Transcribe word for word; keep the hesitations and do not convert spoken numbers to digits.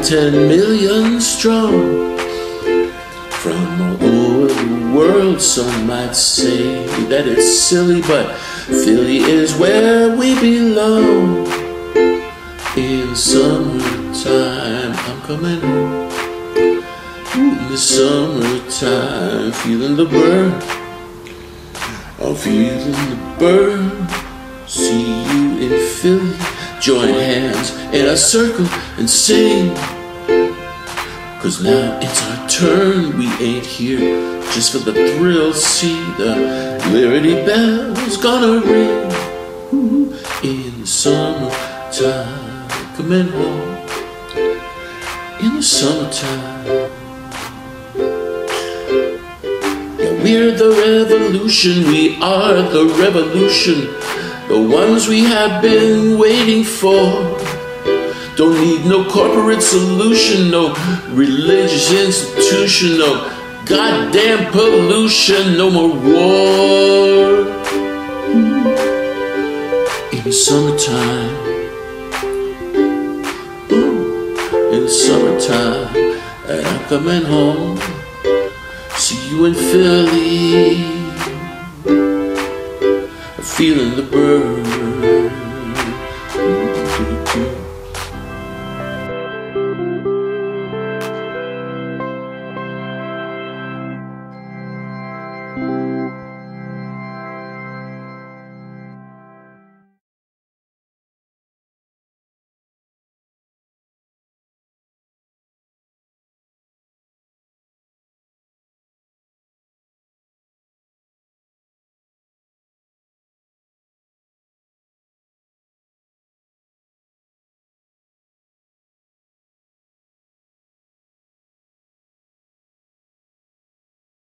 ten million strong. From all over the world, some might say that it's silly, but Philly is where we belong. In summertime, I'm coming home. In the summertime, feeling the burn. I'm feeling the burn. See you in Philly. Join hands in a circle and sing. Cause now it's our turn. We ain't here just for the thrill. See the Liberty Bell's gonna ring. Ooh, in the summertime, coming home. In the summertime. Yeah, we're the revolution. We are the revolution. The ones we have been waiting for. Don't need no corporate solution, no religious institution, no goddamn pollution, no more war. In the summertime, ooh, in the summertime, and I'm coming home. See you in Philly, feeling the burn.